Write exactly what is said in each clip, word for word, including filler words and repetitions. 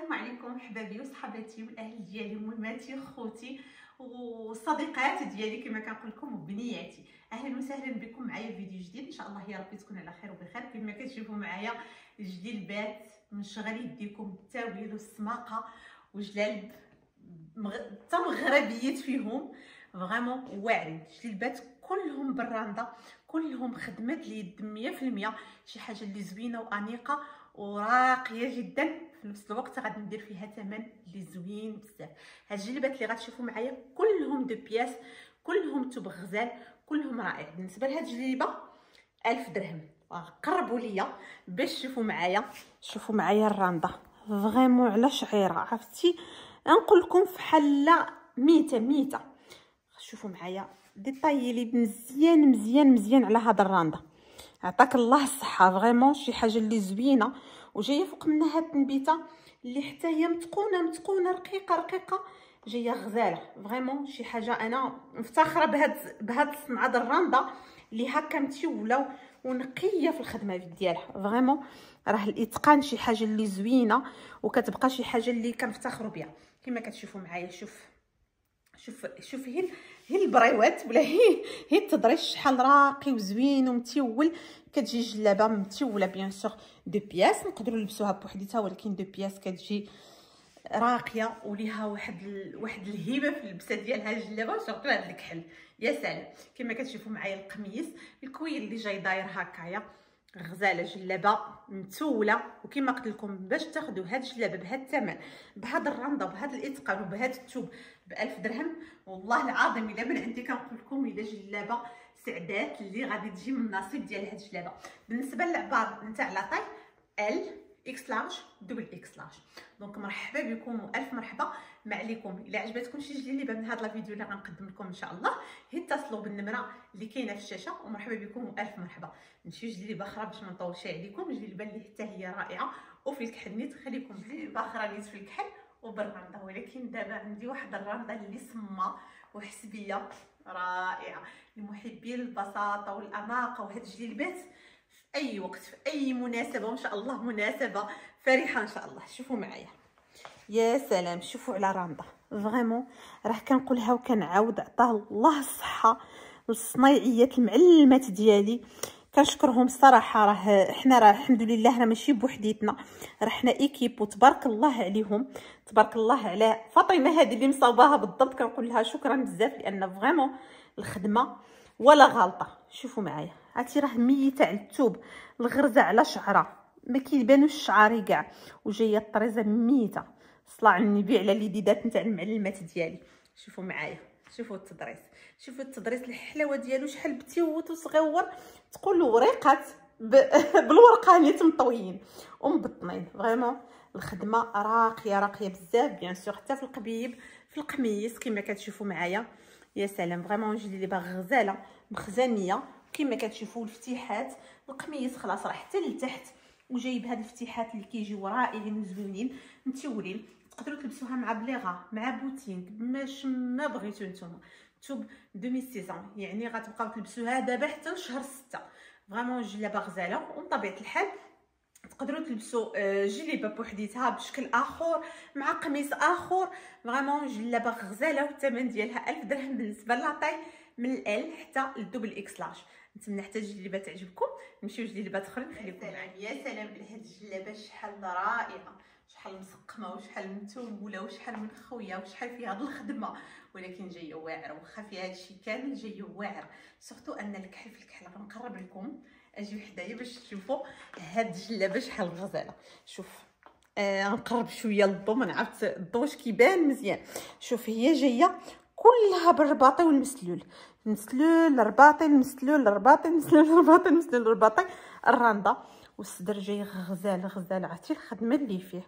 السلام عليكم حبابي وصحباتي والاهل ديالي ومولماتي وخوتي والصديقات ديالي كما كنقول لكم وبنياتي. اهلا وسهلا بكم معايا في فيديو جديد ان شاء الله يا ربي تكون على خير وبخير. كما كتشوفوا معايا جليبات من شغل يديكم التاويل والسماقه وجلال حتى مغربيات فيهم فريمون واعرين. جليبات كلهم براندا، كلهم خدمات اليد مية في المية، شي حاجه اللي زوينه وانيقه وراقيه جدا. في نفس الوقت غادي ندير فيها ثمن اللي زوين بزاف. هاد الجلبات اللي غتشوفوا معايا كلهم دو بياس، كلهم توب غزال، كلهم رائع. بالنسبه لهاد الجليبه ألف درهم. قربوا ليا باش تشوفوا معايا. شوفوا معايا الراندا فريمون على شعيره، عرفتي نقول لكم فحال ميته ميته. شوفوا معايا ديطاي لي مزيان مزيان مزيان على هاد الراندا. عطاك الله الصحه، فريمون شي حاجه اللي زوينه وجايه فوق منها هاد النبيته اللي حتى هي متقونه متقونه رقيقه رقيقه، جايه غزاله فريمون شي حاجه. انا مفتخره بهاد بهاد الصنعه د الراندا اللي هكا متوله ونقيه في الخدمه ديالها. فريمون راه الاتقان شي حاجه اللي زوينه وكتبقى شي حاجه اللي كنفتخروا بها. كما كتشوفوا معايا شوف شوف شوف هي هي البريوات ولا هي هي التضريش شحال راقي وزوين ومتول. كتجي جلابه متوله بيان سور دو بياس، نقدروا نلبسوها بوحديتها، ولكن دو بياس كتجي راقيه وليها واحد ال... واحد الهبه في اللبسه ديالها الجلابه، سورتو هذا الكحل يا سلام. كما كتشوفوا معايا القميص الكوير اللي جاي داير هكايا غزاله، جلابه متوله. وكما قلت لكم باش تاخذوا هاد الجلابه بهاد الثمن بهاد الرنده بهاد الاتقان وبهاد الثوب بألف درهم، والله العظيم الا من عندي كنقول لكم الا جلابه سعدات اللي غادي تجي من النصيب ديال هاد الجلابه. بالنسبه للعبار نتاع لاطاي ال اكس لارج دبل اكس لارج. دونك مرحبا بكم والف مرحبا ما عليكم. الا عجبتكم شي جليبه من هذا الفيديو اللي غنقدم لكم ان شاء الله اتصلوا بالنمره اللي كاينه في الشاشه. ومرحبا بكم والف مرحبا. نمشيو جليبه اخرى باش ما نطولش عليكم. جليبه اللي حتى هي رائعه وفي الكحل نيت. خليكم جليبه اخرى نيت في الكحل وبالرنده، ولكن دابا عندي واحد الرنده اللي سما وحسبيه رائعه لمحبين البساطه والاناقه. وهاد الجليبات في اي وقت في اي مناسبه وان شاء الله مناسبه فرحه ان شاء الله. شوفوا معايا يا سلام، شوفوا على راندا فريمون راه كنقولها وكنعاود عطاه الله الصحه للصنايعيات المعلمات ديالي، كنشكرهم الصراحه. راه حنا راه الحمد لله راه ماشي بوحديتنا، راه حنا ايكيب وتبارك الله عليهم. تبارك الله على فاطمه هذه اللي مصاوباها بالضبط، كنقول لها شكرا بزاف لان فريمون الخدمه ولا غلطه. شوفوا معايا عرفتي راه ميته على الثوب، الغرزه على شعره ما كيبانوش الشعاري كاع، وجايه الطريزه ميته. صلاه على النبي على اليديدات نتاع المعلمات ديالي. شوفوا معايا شوفوا التضريس، شوفوا التضريس الحلاوه ديالو شحال بتيوت وصغيور تقولوا وريقات ب... بالورقه نيت مطويين ومبطنين. فريمون الخدمه راقيه راقيه بزاف بيان سور، حتى في القبيب في القميص كما كتشوفوا معايا يا سلام. فريمون جليبه غزاله مخزنيه كما كتشوفوا. الفتيحات القميص خلاص راه حتى لتحت وجايب هاد الفتيحات اللي كيجيو رائعين وزوينين متولين. تقدروا تلبسوها مع بليغه مع بوتين باش ما بغيتو نتوما. توب دومي سيزون يعني غتبقاو تلبسوها دابا حتى لشهر ستة. فريمون جلابه غزاله. ومن طبيعه الحال تقدروا تلبسوا جليبه بوحديتها بشكل اخر مع قميص اخر. فريمون جلابه غزاله والثمن ديالها ألف درهم. بالنسبه لاطاي من ال حتى الدوبل اكس لارج. نتمنى حتى الجليبه تعجبكم. نمشيو لجليبات اخرين. خليكم معايا. يا سلام على هاد الجلابه شحال رائعه، شحال مسقمه وشحال متوله وشحال من خويه وشحال فيها هاد الخدمه، ولكن جايه واعره. واخا فيها هادشي كامل جايه واعر. سورتو ان الكحل في الكحل غنقرب لكم اجيو حدايا باش تشوفوا هاد الجلابه شحال غزاله. شوف آه نقرب شويه للضو، ما نعرفت الضو واش كيبان مزيان. شوف هي جايه كلها بالرباطي والمسلول، المسلول الرباطي المسلول الرباطي المسلول الرباطي المسلول الرباطي الرنده. والصدر جاي غزال غزال. عرفتي الخدمه اللي فيه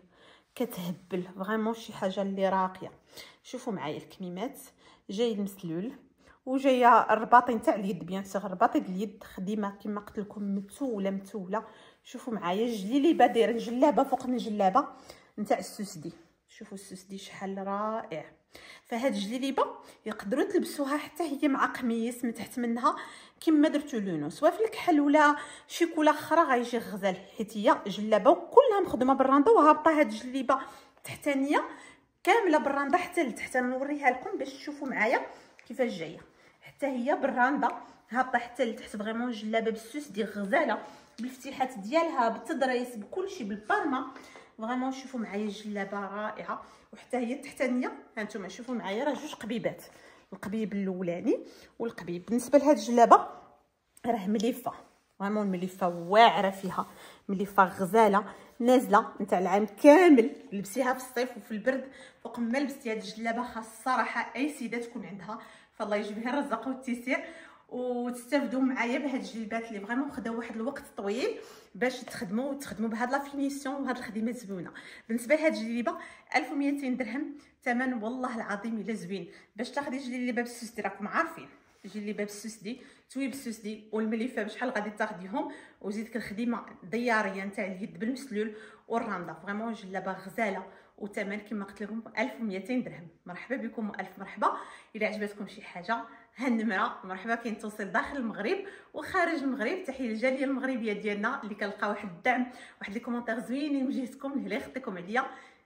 كتهبل فريمون شي حاجه اللي راقيه. شوفوا معايا الكميمات جاي المسلول وجايه الرباطي نتاع اليد بيان سور. الرباطي ديال اليد خديمه كما قلت لكم متوله متوله. شوفوا معايا جليبه دايره جلابه فوق من جلابه نتاع السوسدي. شوفوا السوسدي شحال رائع. فهاد الجليبه يقدروا تلبسوها حتى هي مع قميص من تحت منها كما درتو لونو، سواء في الكحل ولا شي كولا اخرى غيجي غزال، حيت هي جلابه وكلها مخدومه بالراندا وهابطه. هاد الجليبه تحتانيه كامله بالرانده حتى لتحت. نوريها لكم باش تشوفوا معايا كيفاش جايه، حتى هي بالرانده هابطه حتى لتحت. فريمون جلابه بالسوس دي غزاله بالفتيحات ديالها بالتضريس بكلشي بالبالما. فريمون شوفوا معايا الجلابه رائعه. وحتى هي التحتانيه هانتوما شوفوا معايا راه جوج قبيبات، القبيب الاولاني والقبيب. بالنسبه لهاد الجلابه راه مليفه، فريمون مليفه واعره فيها، مليفه غزاله نازله نتاع العام كامل. لبسيها في الصيف وفي البرد. فوق ما لبستي هاد الجلابه خاص الصراحه اي سيده تكون عندها، فالله يجبها الرزق والتيسير. وتستافدوا معايا بهاد الجلبات اللي فريمون خداو واحد الوقت طويل باش تخدموا وتخدموا بهاد لا فينيسيون وهاد الخدمه زوينه. بالنسبه لهاد الجليبه ألف ومئتين درهم ثمن، والله العظيم الا زوين. باش تاخدي جليبه بالسوس دي راكم عارفين جليبه بالسوس دي توي بالسوس دي والمليفه بشحال غادي تاخديهم، وزيدك الخدمه دياريه نتاع اليد بالمسلول والرانده. فريمون جلابه غزاله وثمن كما قلت لكم ألف ومئتين درهم. مرحبا بكم والف مرحبا. الى عجبتكم شي حاجه هالنمره مرحبا كاين توصيل داخل المغرب وخارج المغرب. تحيه للجاليه المغربيه ديالنا اللي كنلقى واحد الدعم واحد لي كومونتير زوينين من جهتكم اللي يخطيكم عليا.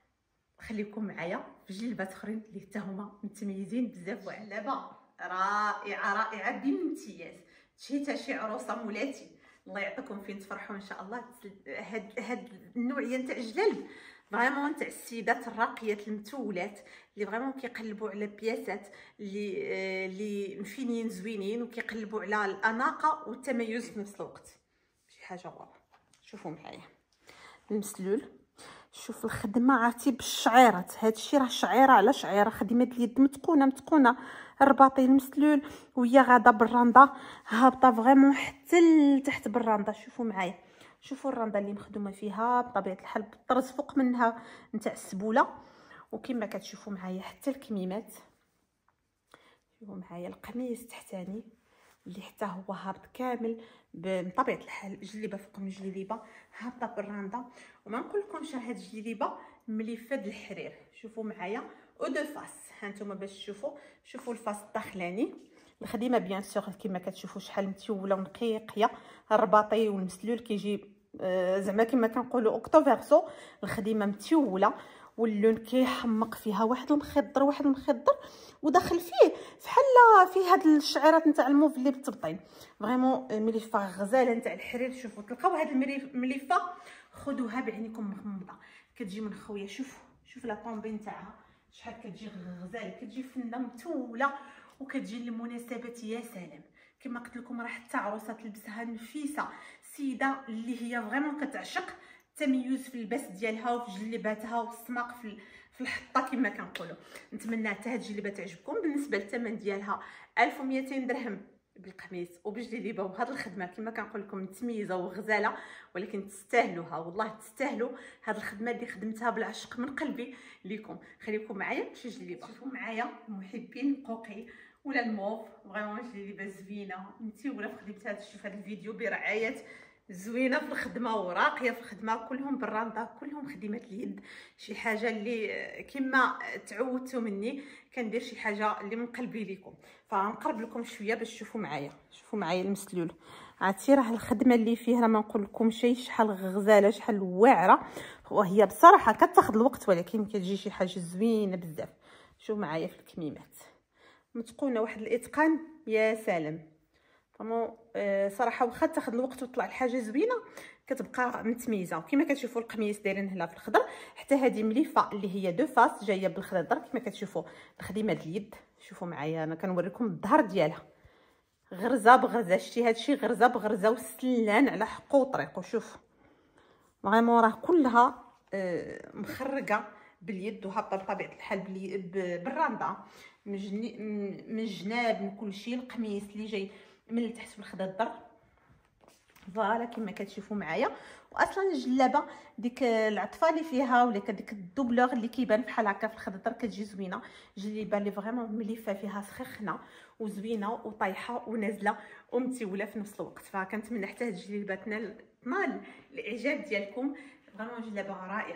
خليكم معايا في جلبات اخرين اللي حتى هما متميزين بزاف. وعلابه رائعه رائعه بامتياز. تشهيتها شي عروسه مولاتي الله يعطيكم فين تفرحوا ان شاء الله. هاد هاد النوعيه نتاع الجلال فريمون تاع السيدات الراقيات المتولات اللي فريمون كيقلبوا على بياسات اللي اللي مفينين زوينين وكيقلبوا على الاناقه والتميز في نفس الوقت. شي حاجه واو. شوفوا معايا المسلول، شوف الخدمه عرفتي بالشعيرات. هادشي راه شعيره على شعيره، خدمه اليد متقونه متقونه. الرباطي المسلول وهي غاده بالرانده هابطه فريمون حتى لتحت بالرانده. شوفوا معايا شوفوا الرانده اللي مخدومه فيها بطبيعه الحال بالطرز فوق منها نتاع السبوله. وكما كتشوفوا معايا حتى الكميمات. شوفوا معايا القميص تحتاني اللي حتى هو هابط كامل بطبيعه الحال جليبه فوق من جليبه هابطه بالرانده. وما نقول لكمش هاد الجليبه مليفه د الحرير. شوفوا معايا او دو فاس هانتوما باش تشوفوا. شوفوا الفاس الداخلاني الخدمه بيان سور كما كتشوفوا شحال متيوله ونقيقيه. الرباطي والمسلول كيجي آه زعما كما كنقولوا اوكتو فيرسو. الخدمه متيوله واللون كيحمق فيها واحد المخضر واحد المخضر وداخل فيه فحال فيه هاد الشعيرات نتاع الموف اللي بالتبطين. فريمون مليفه غزاله نتاع الحرير. شوفوا تلقاو هاد المليفه خذوها بعينيكم مغمضه كتجي من خويا. شوف شوف لا طومبي نتاعها شحال كتجي غزاله، كتجي فنه متوله وكتجي للمناسبات يا سلام. كما قلت لكم راه حتى عروسه تلبسها نفيسه، سيده اللي هي فريمون كتعشق التميز في اللباس ديالها وفي جلباتها والسماق في في الحطه كما كنقولوا. نتمنى حتى هاد الجلبه تعجبكم. بالنسبه للثمن ديالها ألف ومئتين درهم بالقميص وبالجليبه وبهاد الخدمه كما كنقول لكم متميزه وغزاله، ولكن تستاهلوها والله تستاهلوا هاد الخدمه اللي خدمتها بالعشق من قلبي ليكم. خليكم معايا شي جليبه. شوفوا معايا المحبين القوقي ولا الموف فريمون جليبه زوينه متيوله في خدمتها. شوف هذا الفيديو برعايه زوينه في الخدمه وراقيه في الخدمه. كلهم بالرانده كلهم خدمات اليد. شي حاجه اللي كما تعودتوا مني كندير شي حاجه اللي من قلبي ليكم. فنقرب لكم شويه باش تشوفوا معايا. شوفوا معايا المسلول عرفتي راه الخدمه اللي فيه راه ما نقول لكم شي شحال غزاله شحال واعره. وهي بصراحه كتاخذ الوقت ولكن كتجي شي حاجه زوينه بزاف. شوفوا معايا في الكميمات متقونه واحد الاتقان يا سلام. فريمون آه صراحه واخا تاخذ الوقت وطلع الحاجه زوينه كتبقى متميزه. وكما كتشوفوا القميص دايرين هنا في الخضر. حتى هذه مليفه اللي هي دو فاس جايه بالخضر كما كتشوفوا الخدمه ديال اليد. شوفوا معايا انا كنوريكم الظهر ديالها غرزه بغرزه. شتي هادشي غرزه بغرزه وسلان على حقو وطريقو. شوف فريمون راه كلها آه مخرقه باليد وهابطه بطبيعه الحال بالرانده من من الجناب من كلشي. القميص اللي جاي من التحت في الخضر فوالا كما كتشوفوا معايا. واصلا الجلابه ديك العطفه اللي فيها ولا ديك الدوبلور اللي كيبان بحال هكا في الخضر كتجي زوينه. جليبه اللي فريمون مليفه فيها سخخنه وزوينه وطايحه ونازله ومتيوله في نفس الوقت. فكنتمنى حتى هاد الجليبه تنال تنال الاعجاب ديالكم. فريمون جلابه رائعه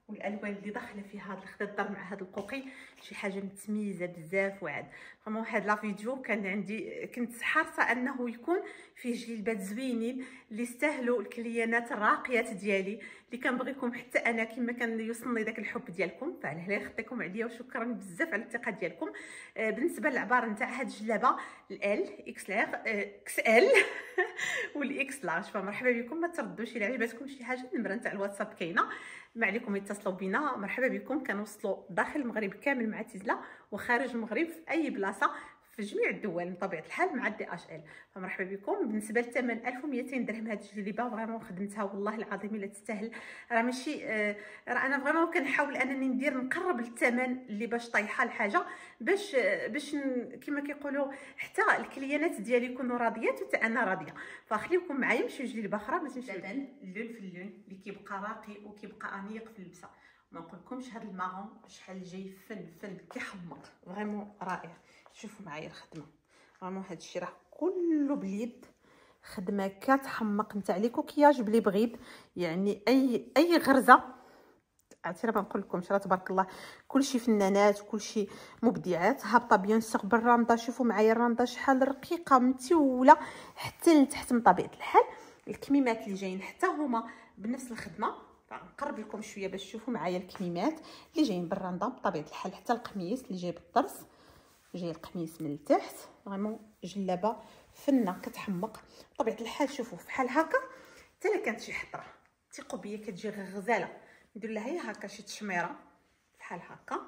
والالوان اللي داخله في هذا الخضر مع هذا القوقي شي حاجه متميزه بزاف واعد. فريمون هاد لا فيديو كان عندي كنت حريصه انه يكون فيه جليبات زوينين اللي يستاهلوا الكليانات الراقيات ديالي اللي كنبغيكم حتى انا كما كان يوصلني داك الحب ديالكم. فعلى هلا خديتكم عليا وشكرا بزاف على الثقه ديالكم. آه بالنسبه للعباره نتاع هاد الجلابه ال اكس لار اكس ال والاكس لارج فمرحبا بكم. ما تردوش الى عجبتكم شي حاجه النمره نتاع الواتساب كاينه، ما عليكم يتصلوا بينا. مرحبا بكم. كنوصلوا داخل المغرب كامل مع تيزلا وخارج المغرب في اي بلاصه في جميع الدول بطبيعه الحال مع دي اش ال. فمرحبا بكم. بالنسبه للثمن ألف ومئتين درهم هذه الجليبه فريمون خدمتها والله العظيم الا تستاهل. راه ماشي آه راه انا فريمون كنحاول انني ندير نقرب للثمن اللي باش طايحه الحاجه باش آه باش كما كيقولوا حتى الكليانات ديالي يكونوا راضيات وحتى انا راضيه. فخليكم معايا نمشيو لجليبه اخرى ما تمشيو اللون في اللون اللي كيبقى راقي وكيبقى انيق في اللبسه. ما نقولكمش هذا المارون شحال جاي فن فن كيحمق فريمون رائع. شوفوا معايا الخدمه فريمون هذا الشيء راه كله باليد، خدمه كتحمق نتاع لي كوكياج بلي بغيت يعني اي اي غرزه عرفتي راه بنقول لكم راه تبارك الله كلشي فنانات وكلشي مبدعات. هابطه بيان سور بالراندا. شوفوا معايا الراندا شحال رقيقه متوله حتى لتحت من طبيعه الحال. الكميمات اللي جايين حتى هما بنفس الخدمه. نقرب لكم شويه باش تشوفوا معايا الكميمات اللي جايين بالراندا بطبيعه الحال. حتى القميص اللي جاي بالطرس جاي القميص من التحت فريمون جلابه فنه كتحمق بطبيعه الحال. شوفوا بحال هكا حتى الا كانت شي حطره ثقوا بيا كتجي غزاله. ندير لها هي هكا شي تشميره بحال هكا.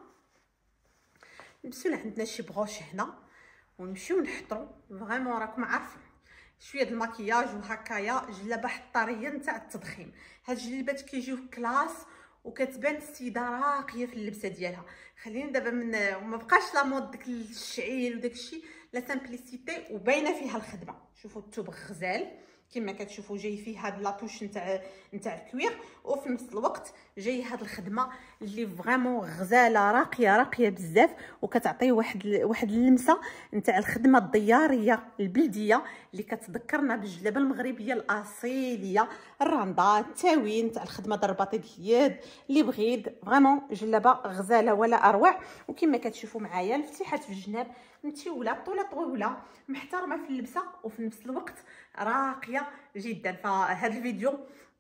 نلبسوا عندنا شي بغوش هنا ونمشيو نحطوا فريمون راكم عارفين شويه د المكياج وهكايا جلابه حطاريه نتاع التضخيم. هاد الجلابات كيجيو كلاس وكتبان السيده راقيه في اللبسه ديالها. خلينا دابا من وما بقاش لا مود داك الشعير وداك الشيء لا سامبليسيتي وباينه فيها الخدمه. شوفوا الثوب غزال كما كتشوفوا جاي فيه هاد لاطوش نتاع نتاع الكوير وفي نفس الوقت جاي هاد الخدمه اللي فريمون غزاله راقيه راقيه بزاف وكتعطي واحد واحد اللمسه نتاع الخدمه الدياريه البلديه اللي كتذكرنا بالجلابه المغربيه الاصيليه الراندا التاوين نتاع الخدمه ضرباطي د اليد اللي بغيت فريمون جلابه غزاله ولا اروع. وكما كتشوفوا معايا الفتيحات في الجناب متيوله طوله طويله محترمه في اللبسه وفي نفس الوقت راقيه جدا. فهذا الفيديو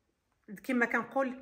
كما كنقول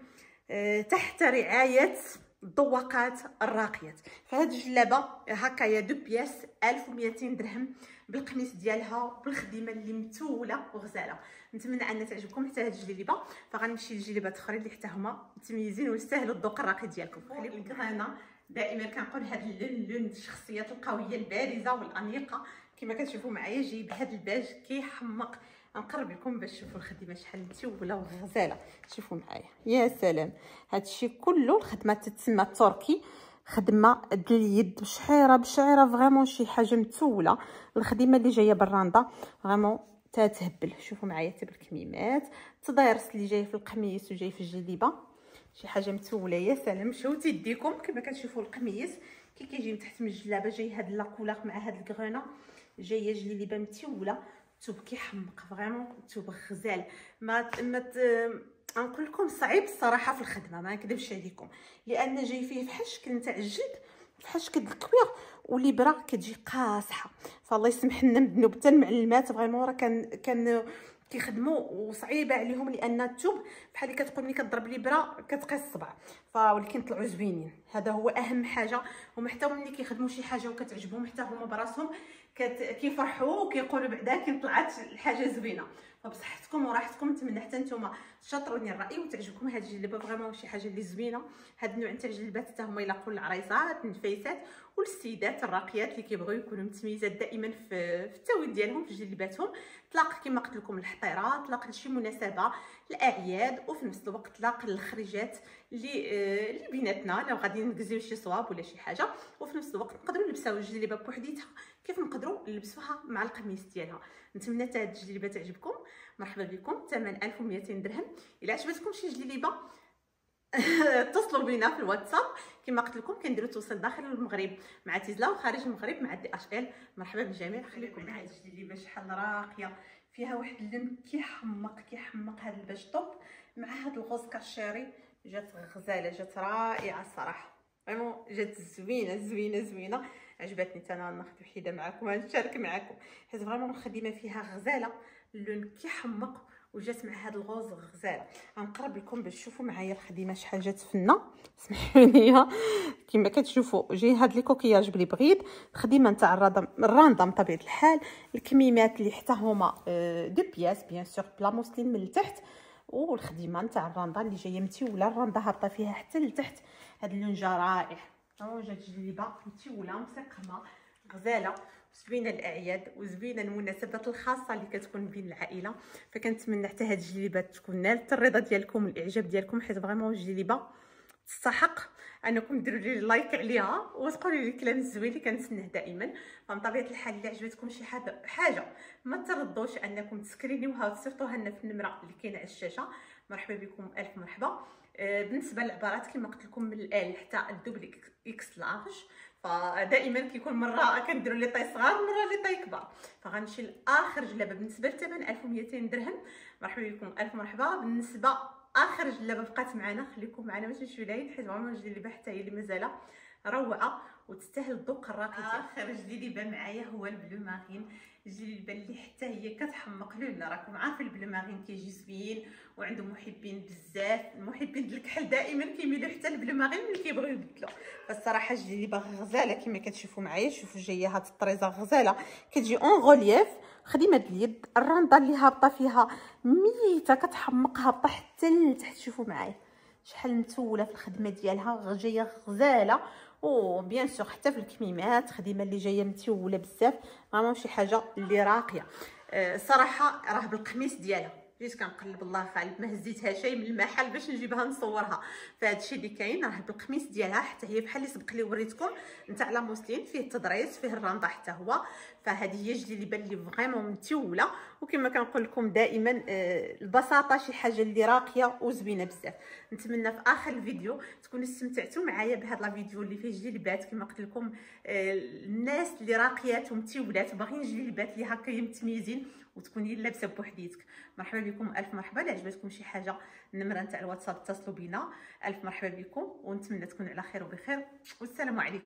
تحت رعايه الذواقات الراقيات. فهاد الجلابه هكايا دو بياس ألف ومئتين درهم بالقميص ديالها بالخدمه اللي متوله وغزاله. نتمنى ان تعجبكم حتى هاد الجليبه. فغنمشي لجليبات اخرين اللي حتى هما متميزين ويستاهلوا الذوق الراقي ديالكم. الكغانه دائما كنقول هاد اللون لون الشخصيات القويه البارزه والانيقه. كما كتشوفوا معايا جاي بهذا الباج كيحمق. نقرب لكم باش تشوفوا الخدمه شحال متوله وغزاله. شوفوا معايا يا سلام. هادشي كله الخدمه تتسمى التركي خدمه د اليد بشعيره بشعيره فريمون شي حاجه متوله. الخدمه اللي جايه بالراندا فريمون تتهبل. شوفوا معايا حتى بالكميمات التضايرس اللي جاي في القميص وجاي في الجليبه شي حاجه متوله يا سلام. شوفوا يديكم كما كتشوفوا القميص كي كيجي من تحت من الجلابه جاي هاد لاكولار مع هاد الكغونه جايه جليبه متوله الثوب كيحمق فريمون الثوب غزال. ما ما نقول لكم صعيب الصراحه في الخدمه ما نكذبش عليكم لان جاي فيه بحال الشكل نتاع الجلد بحال الشكل الكوير والابره كتجي قاصحه. فالله يسمح لنا الذنوب حتى المعلمات فريمون راه كان كان كيخدموا وصعيبه عليهم لان الثوب بحال اللي كتقول ملي كضرب الابره كتقيس الصبع. فولكن طلعوا زوينين هذا هو اهم حاجه. هما حتى ملي كيخدموا شي حاجه وكتعجبهم حتى هما براسهم كيفرحوا وكيقولوا بعدا كي طلعت الحاجه زوينه. فبصحتكم وراحتكم نتمنى حتى نتوما تشاطروني الراي وتعجبكم هذه الجلابه فريمون شي حاجه اللي زوينه. هذا النوع نتاع الجلابات حتى هما يلاقوا للعريسات النفيسات والسيدات الراقيات اللي كيبغيو يكونوا متميزات دائما في في التاويل ديالهم في جلاباتهم. طلاق كما قلت لكم الحطيره طلاق لشي مناسبه الاعياد وفي نفس الوقت طلاق للخريجات اللي آه اللي بيناتنا لو غادي نكزيو شي صواب ولا شي حاجه. وفي نفس الوقت نقدروا نلبسوا الجلابه بوحديتها كيف نقدروا نلبسوها مع القميص ديالها. نتمنى حتى هاد الجليبه تعجبكم. مرحبا بكم. ثمن ألف ومئتين درهم. الا عجبتكم شي جليبه اتصلوا بينا في الواتساب. كما قلت لكم كنديروا توصيل داخل المغرب مع تيزلا وخارج المغرب مع دي اش ال. مرحبا بالجميع. خليكم معايا هاد الجليبه شحال راقيه فيها واحد اللون كيحمق كيحمق. هاد الباج طوب مع هاد الغوز كاشيري جات غزاله، جات رائعه الصراحه، فريمون جات زوينه زوينه زوينه، عجبتني. حتى انا ناخذ وحده معكم نشارك معكم، حيت فريمون الخدمه فيها غزاله، اللون كيحمق وجات مع هذا الغوز غزاله. غنقرب لكم باش تشوفوا معايا الخدمه شحال جات فنه. سمحوا لي كما كتشوفوا جاي هاد لي كوكياج بلي بغيت، الخدمه نتاع الراندا من طبيعه الحال، الكميمات اللي حتى هما دو بياس بيان سور بلا موسلين من التحت، والخدمه نتاع الراندا اللي جايه متوله، الراندا هابطه فيها حتى لتحت. هاد اللون جا رائع، ها جات جليبه متوله مسقمه غزاله، زوينه الاعياد وزوينه المناسبات الخاصه اللي كتكون بين العائله. فكنتمنى حتى هاد الجليبات تكون نالت الرضا ديالكم والاعجاب ديالكم، حيت فريمون الجليبه تستحق انكم ديروا لي لايك عليها وتقولوا لي الكلام الزوين اللي كنتسناه دائما. فمن طبيعه الحال اللي عجبتكم شي حاجه حاجه ما تردوش انكم تسكرينيوها وتصيفطوها لنا في النمره اللي كاينه على الشاشه. مرحبا بكم، الف مرحبا. آه بالنسبه للعبارات كما قلت لكم من الال حتى الدوبل اكس لارج، فدائما كيكون مره كنديروا لي طاي صغار مره لي طاي كبار. فغنمشي لاخر جلابه بالنسبه للثمن ألف ومئتين درهم. مرحبا بكم، الف مرحبا. بالنسبه اخر جلابه بقات معنا، خليكم معنا باش نمشيو لهين، حيت فريمون الجلابه حتى هي اللي مازال روعه وتستاهل الذوق الراقي. اخر جلابه معايا هو البلو مارين، الجلابه اللي حتى هي كتحمق لون. راكم عارفين البلو مارين كيجي زوين وعنده محبين بزاف، المحبين ديال الكحل دائما كيميلوا حتى البلو مارين ملي كيبغيو يبدلوا. فالصراحه الجلابه غزاله كما كتشوفوا معايا، شوفوا جايه هاد الطريزه غزاله كتجي اون غولييف، خدمه اليد، الرنده اللي هابطه فيها ميته كتحمق هابطه حتى لتحت. شوفوا معايا شحال متوله في الخدمه ديالها، جايه غزاله. وبيان سور حتى في الكميمات خدمه اللي جايه متوله بزاف، فريمون شي حاجه اللي راقيه. أه صراحه راه بالقميص ديالها جيت كنقلب الله غالب ما هزيتها شي من المحل باش نجيبها نصورها. فهاد الشيء اللي كاين راه بالقميص ديالها، حتى هي بحال اللي سبق لي وريتكم نتاع لا موسلين، فيه التضريس فيه الرنده حتى هو. فهذه هي الجليبه اللي فريمون متوله، وكما كنقول لكم دائما آه البساطه شي حاجه اللي راقيه وزوينه بزاف. نتمنى في اخر الفيديو تكونوا استمتعتوا معايا بهذا الفيديو اللي فيه جليبات كما قلت لكم، آه الناس اللي راقيات ومتولات وباغيين جليبات اللي هكا متميزين وتكوني لابسه بوحديتك. مرحبا بكم، الف مرحبا. اللي عجبتكم شي حاجه النمره نتاع الواتساب اتصلوا بينا، الف مرحبا بكم، ونتمنى تكونوا على خير وبخير، والسلام عليكم.